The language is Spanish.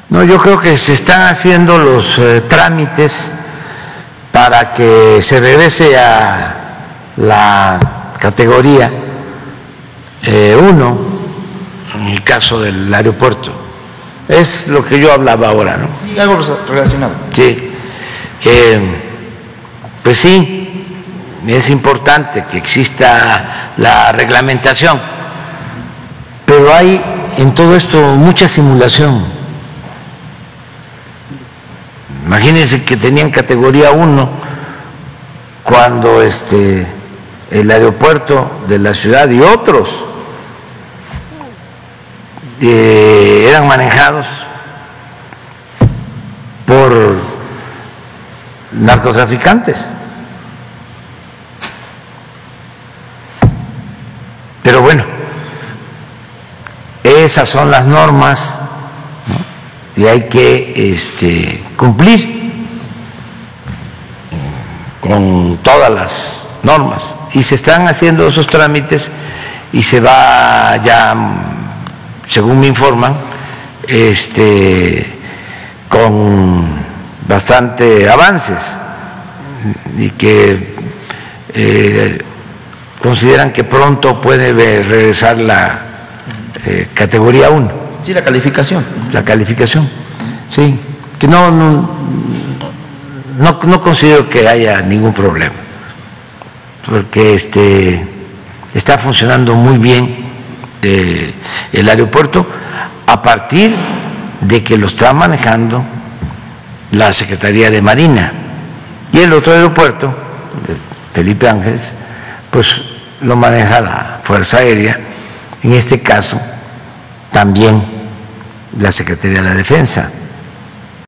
No, yo creo que se están haciendo los trámites para que se regrese a la categoría 1, en el caso del aeropuerto. Es lo que yo hablaba ahora, ¿no? Sí, algo relacionado. Sí, que pues sí, es importante que exista la reglamentación, pero hay en todo esto mucha simulación. Imagínense que tenían categoría 1 cuando el aeropuerto de la ciudad y otros eran manejados por narcotraficantes. Pero bueno, esas son las normas, ¿no? Y hay que cumplir con todas las normas. Y se están haciendo esos trámites y se va ya, según me informan, con bastante avances y que consideran que pronto puede regresar la categoría 1. Sí, la calificación. La calificación, sí, que no considero que haya ningún problema, porque está funcionando muy bien el aeropuerto a partir de que lo está manejando la Secretaría de Marina, y el otro aeropuerto, Felipe Ángeles, pues lo maneja la Fuerza Aérea, en este caso también la Secretaría de la Defensa.